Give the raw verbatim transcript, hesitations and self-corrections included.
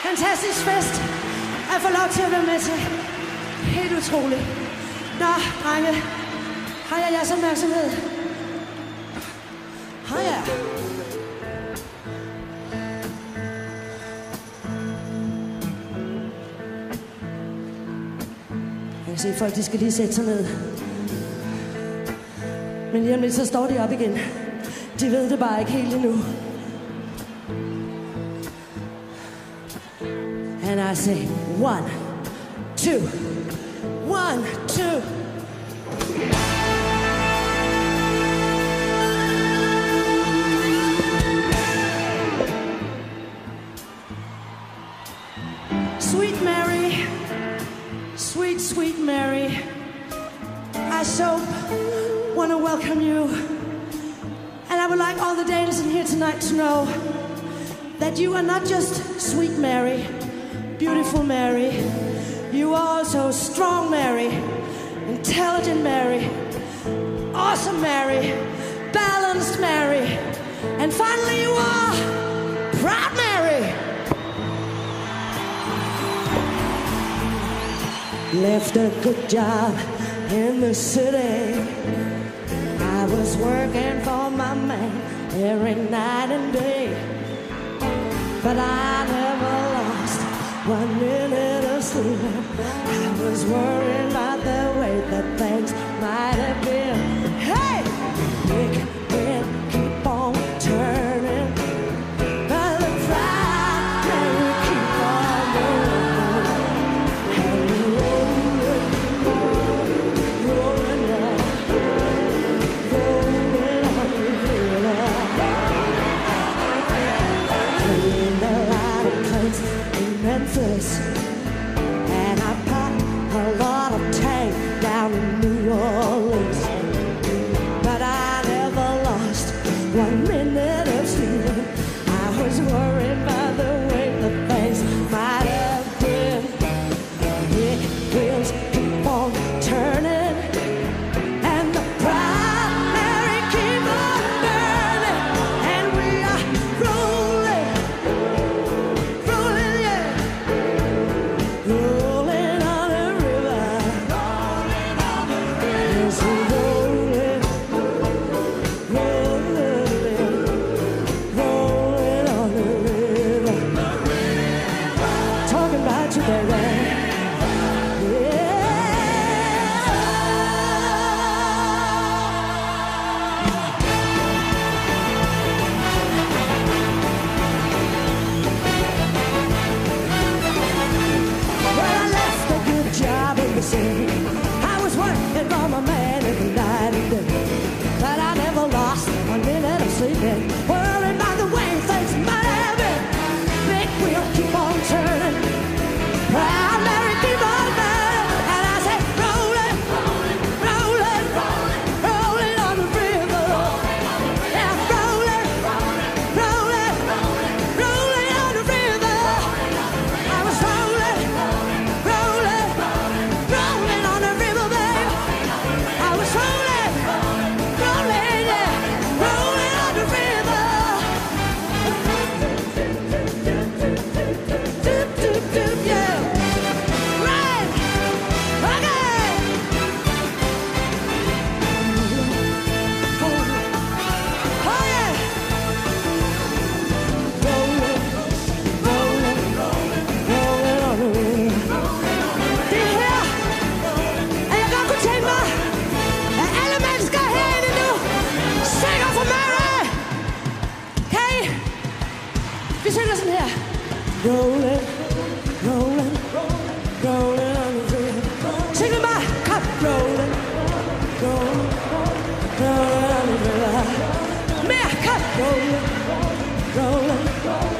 fantastisk fest at få lov til at være med til. Helt utroligt. Nå, drenge. Har jeg jeres opmærksomhed? Har jeg? Jeg kan se, folk de skal lige sætte sig ned. Men lige om lidt, så står de op igen. De ved det bare ikke helt endnu. And I say, one, two, one, two. Sweet Mary, sweet, sweet Mary, I so want to welcome you. And I would like all the Danes in here tonight to know that you are not just sweet Mary, beautiful Mary. You are also strong Mary, intelligent Mary, awesome Mary, balanced Mary, and finally you are proud Mary. Left a good job in the city. I was working for my man every night and day, but I never lost one minute of sleep. I was worried about the way that things might have been. Hey, big wind keep on turning, but the pride will keep on rolling, and rolling, rolling, rolling on the river. Playing a lot of planes in Memphis, and I popped a lot of tank down in New Orleans, but I never lost one minute of sleep. I was worried by the way the things might have been. Big wheels keep on turning, and the primary keep on burning, and we are rolling, rolling, yeah, rolling on the river. Yes, we're rolling, rolling, rolling on the river. Talking about you, baby. Yeah. Well, I left a good job in the city. I was working for my man every night and day, but I never lost one minute of sleeping. Worried about the way things might have been. Big wheel keep on turning, proud Mary keep on burning, and I say rolling, rolling, rolling on the river. Yeah, rolling, rolling, rolling on the river. I was rolling, rolling, rolling on the river, babe. I was rolling, rolling, yeah, rolling on the river. Doop, doop, doop, yeah. Right, okay. Oh yeah. Rolling, rolling, rolling on the river. Det er her, at jeg godt kunne tænke mig, at alle mennesker herinde nu synger for Mary. Okay? Vi synger sådan her. Rolling, rolling, rolling on the river. Syng med mig. Kom. Rolling, rolling, rolling on the river. Mere. Kom. Rolling, rolling,